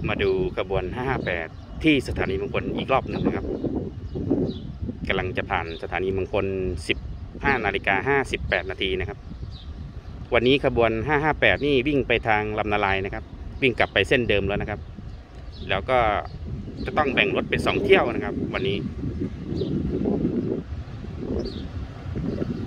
มาดูขบวน 558 ที่สถานีมงคลอีกรอบหนึ่งนะครับกำลังจะผ่านสถานีมงคล 15:58 นาทีนะครับวันนี้ขบวน 558 นี่วิ่งไปทางลำนาลายนะครับวิ่งกลับไปเส้นเดิมแล้วนะครับแล้วก็จะต้องแบ่งรถเป็น2 เที่ยวนะครับวันนี้